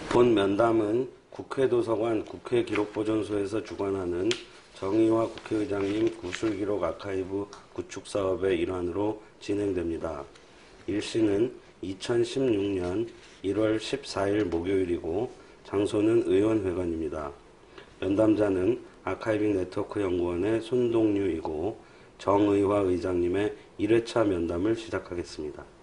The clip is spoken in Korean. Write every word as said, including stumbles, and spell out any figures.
본 면담은 국회도서관 국회기록보존소에서 주관하는 정의화 국회의장님 구술기록 아카이브 구축 사업의 일환으로 진행됩니다. 일시는 이천십육 년 일월 십사일 목요일이고 장소는 의원회관입니다. 면담자는 아카이빙 네트워크 연구원의 손동류이고 정의화 의장님의 일 회차 면담을 시작하겠습니다.